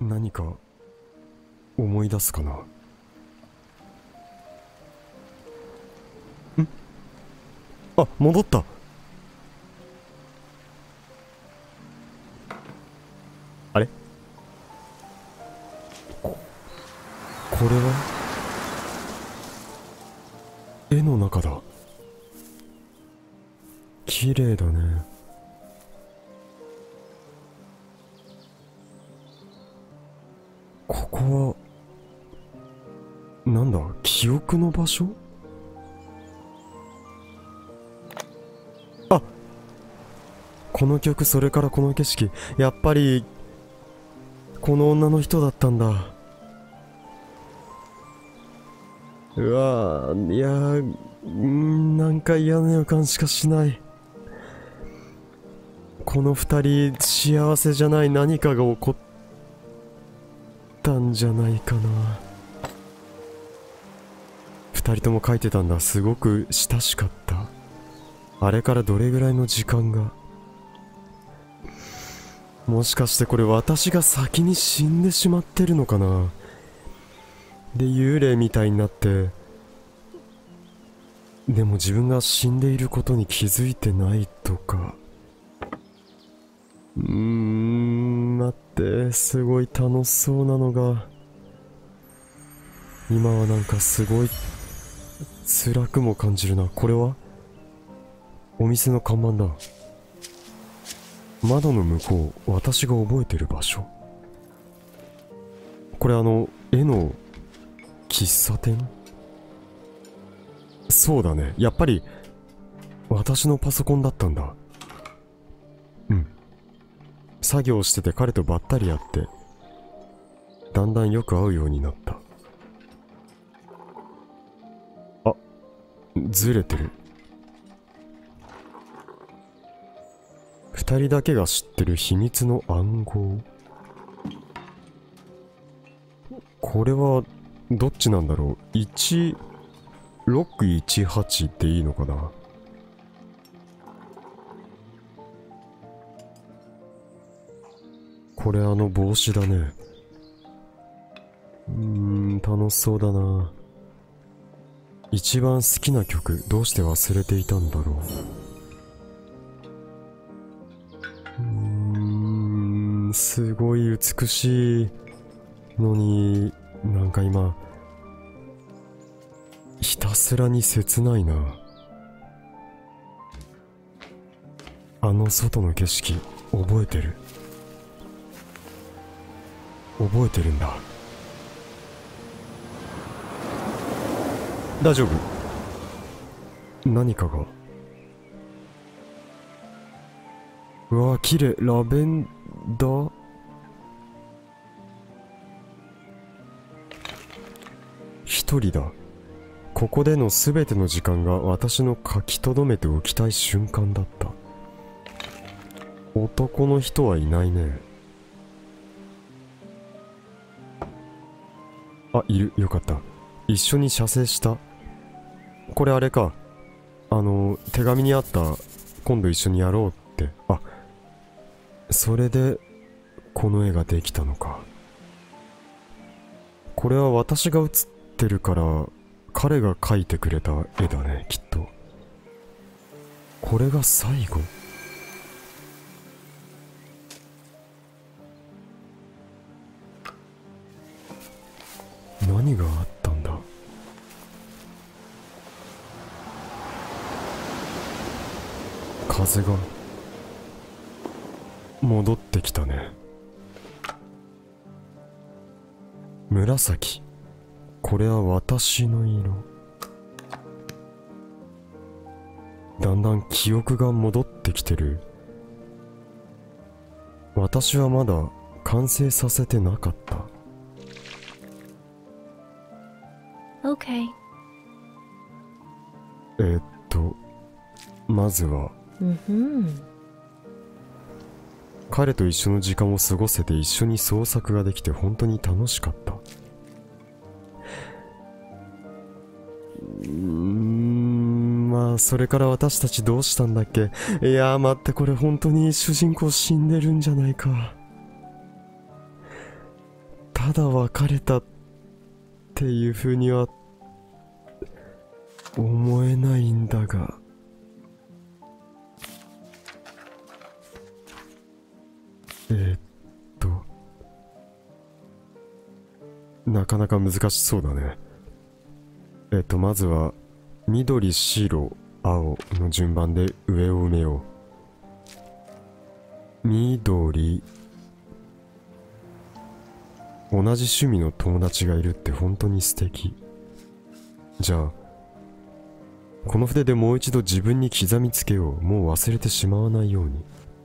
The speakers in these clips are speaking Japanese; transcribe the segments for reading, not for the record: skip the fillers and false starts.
何か思い出すかな。あ、戻った。あれ、これは絵の中だ。綺麗だね。ここはなんだ、記憶の場所？あ、この曲、それからこの景色、やっぱりこの女の人だったんだ。うわー、いやー、なんか嫌な予感しかしない。この二人幸せじゃない何かが起こったんじゃないかな。二人とも書いてたんだ。すごく親しかった。あれからどれぐらいの時間が。もしかしてこれ私が先に死んでしまってるのかな。で、幽霊みたいになって、でも自分が死んでいることに気づいてないとか。待って、すごい楽しそうなのが、今はなんかすごい辛くも感じるな。これはお店の看板だ。窓の向こう、私が覚えてる場所。これ絵の喫茶店？そうだね。やっぱり私のパソコンだったんだ。うん。作業してて彼とばったり会って、だんだんよく会うようになった。あ、ずれてる。二人だけが知ってる秘密の暗号。これはどっちなんだろう。1618っていいのかな。これ帽子だね。楽しそうだな。一番好きな曲、どうして忘れていたんだろう。すごい美しいのに、なんか今、ひたすらに切ないな。外の景色、覚えてる。覚えてるんだ。大丈夫？何かが。うわ、綺麗。ラベンダー？一人だ。ここでの全ての時間が私の書き留めておきたい瞬間だった。男の人はいないね。あ、いる。よかった。一緒に写生した。これあれか。手紙にあった、今度一緒にやろうって。あ、それで、この絵ができたのか。これは私が写ってるから、彼が描いてくれた絵だね、きっと。これが最後？何があったんだ？風が戻ってきたね。紫。これは私の色。だんだん記憶が戻ってきてる。私はまだ完成させてなかった。 Okay. まずは、 Mm-hmm. 彼と一緒の時間を過ごせて一緒に創作ができて本当に楽しかった。まあそれから私たちどうしたんだっけ。いやー待って、これ本当に主人公死んでるんじゃないか。 ただ別れたっていう風には思えないんだが。なかなか難しそうだね。まずは緑、白、青の順番で上を埋めよう。緑。同じ趣味の友達がいるって本当に素敵。じゃあこの筆でもう一度自分に刻みつけよう。もう忘れてしまわないように。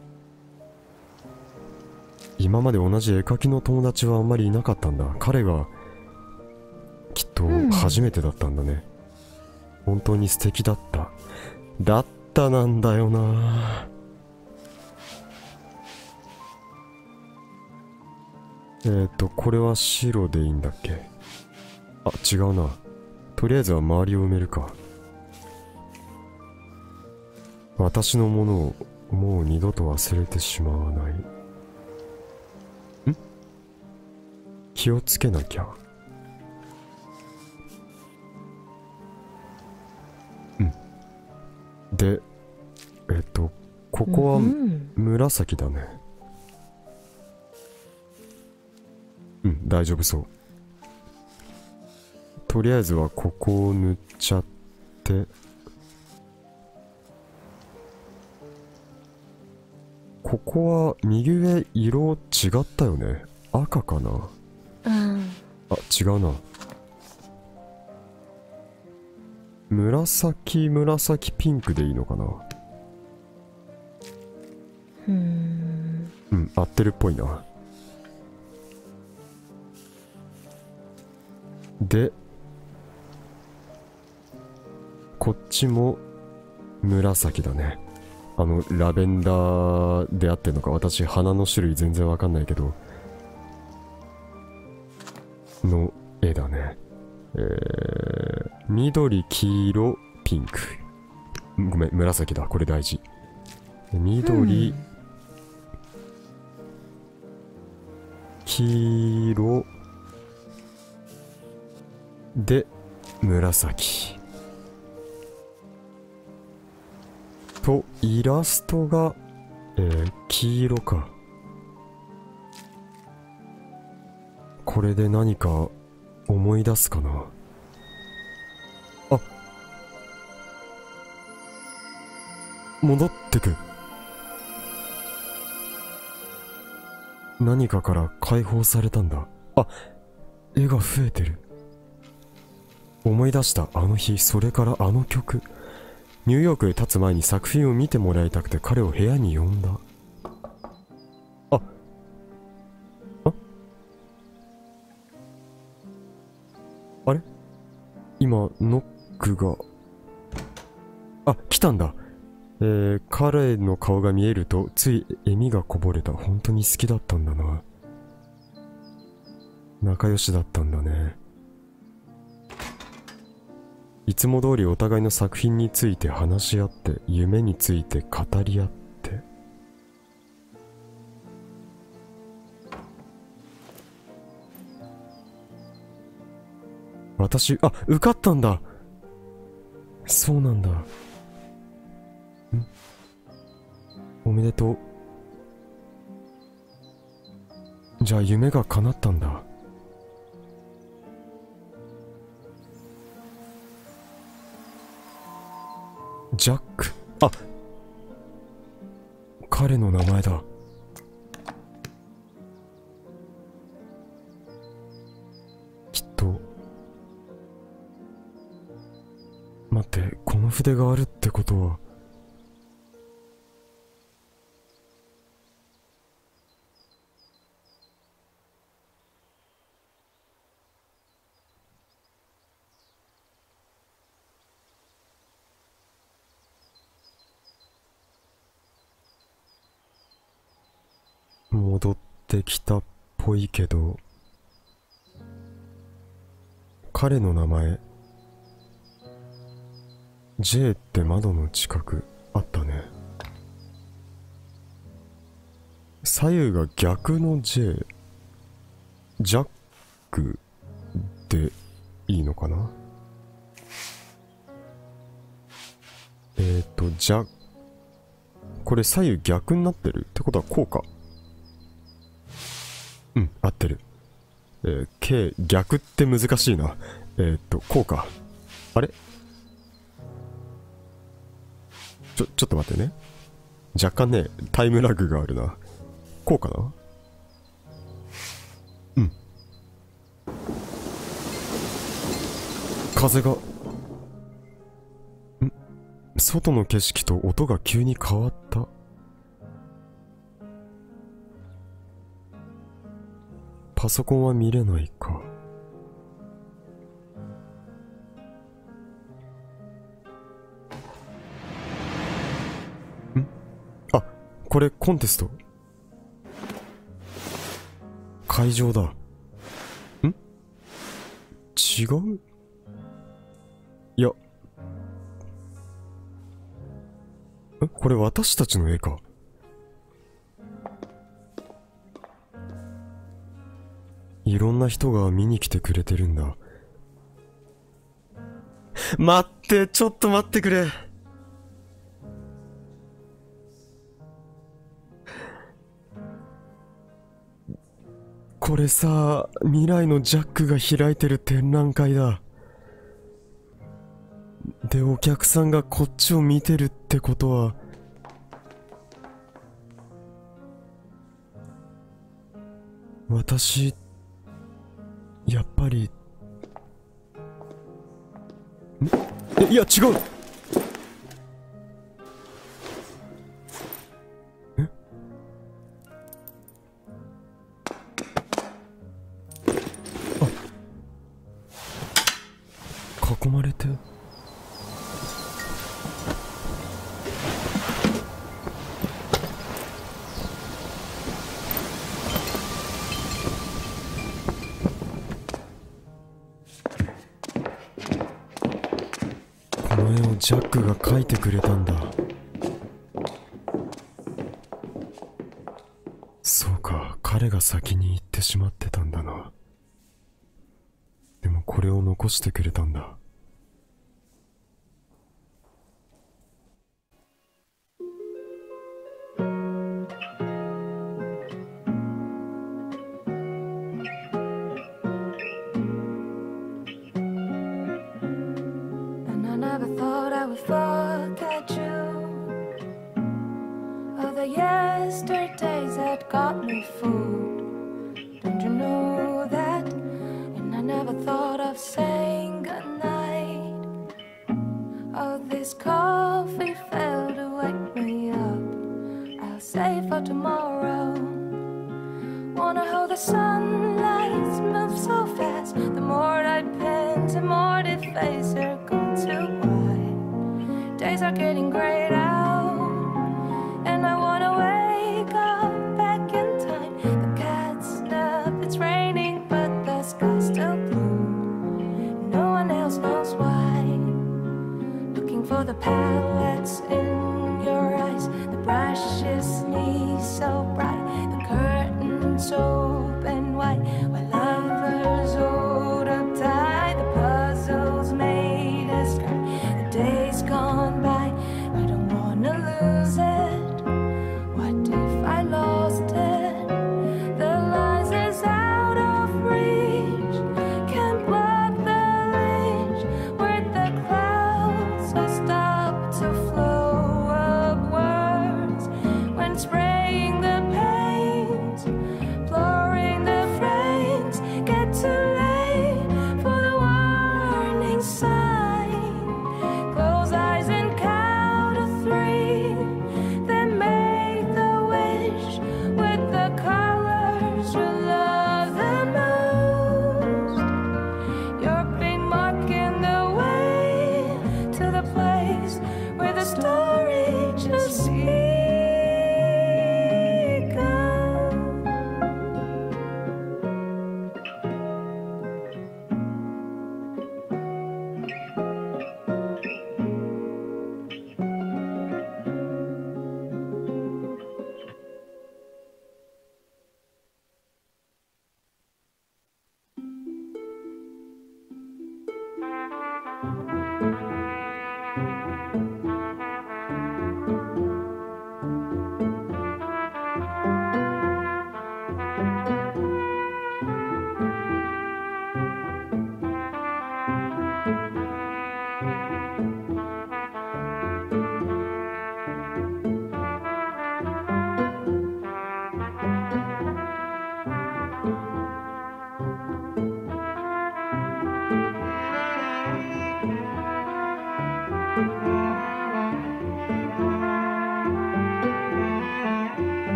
今まで同じ絵描きの友達はあんまりいなかったんだ。彼がきっと初めてだったんだね。本当に素敵だった。だったなんだよな。これは白でいいんだっけ。あ、違うな。とりあえずは周りを埋めるか。私のものをもう二度と忘れてしまわない。気をつけなきゃ。で、ここは紫だね。大丈夫そう。とりあえずはここを塗っちゃって、ここは右上色違ったよね。赤かな。あ、違うな。紫ピンクでいいのかな。合ってるっぽいな。でこっちも紫だね。ラベンダーであってんのか。私花の種類全然わかんないけどの絵だね。緑、黄色、ピンク。ごめん、紫だ。これ大事。緑、黄色で紫と、イラストが、黄色か。これで何か思い出すかな。あ、戻ってく。何かから解放されたんだ。あ、絵が増えてる。思い出した。あの日、それからあの曲。ニューヨークへ立つ前に作品を見てもらいたくて彼を部屋に呼んだ。あれ今ノックが来たんだ。彼の顔が見えるとつい笑みがこぼれた。本当に好きだったんだな。仲良しだったんだね。いつも通りお互いの作品について話し合って、夢について語り合って。私、受かったんだ。そうなんだ。おめでとう。じゃあ夢が叶ったんだ。ジャック。彼の名前だ。きっと。待って、この筆があるってことは。戻ってきたっぽいけど、彼の名前 J って窓の近くあったね。左右が逆の J。ジャックでいいのかな。じゃ、これ左右逆になってるってことはこうか。うん、合ってる。K 逆って難しいな。こうか。あれ、ちょっと待ってね。若干ね、タイムラグがあるな。こうかな。うん。風が、外の景色と音が急に変わった。パソコンは見れないか。あ、これコンテスト。会場だ。違う？いや、これ私たちの絵か。いろんな人が見に来てくれてるんだ。待って、ちょっと待ってくれ。これさ、未来のジャックが開いてる展覧会だ。で、お客さんがこっちを見てるってことは、私、やっぱり、いや、違う。囲まれて。この絵をジャックが描いてくれたんだ。そうか、彼が先に行ってしまってたんだな。でもこれを残してくれたんだ。 Never thought I would forget you. Oh, the yesterdays that got me fooled. Don't you know that? And I never thought of saying goodnight. Oh, this coffee failed to wake me up. I'll save for tomorrow. Wanna hold the sunlight, move so fast. The more I bend, the more they face are going to white. Days are getting grayed out, and I wanna wake up back in time. The cat's nap, it's raining, but the sky's still blue. No one else knows why. Looking for the palettes in your eyes, the brushes